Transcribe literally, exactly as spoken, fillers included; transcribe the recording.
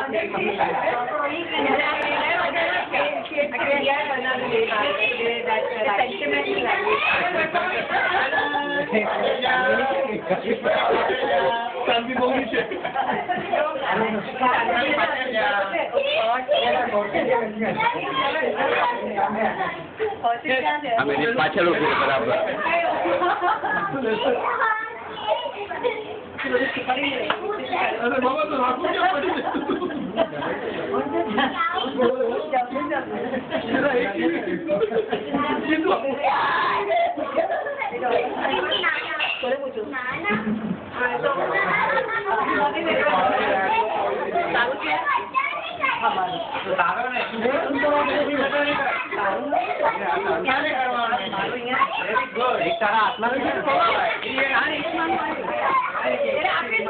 हमें पाछल हो गए बराबर अरे बाबा तो आपको क्या पड़ी एक तरह आत्मा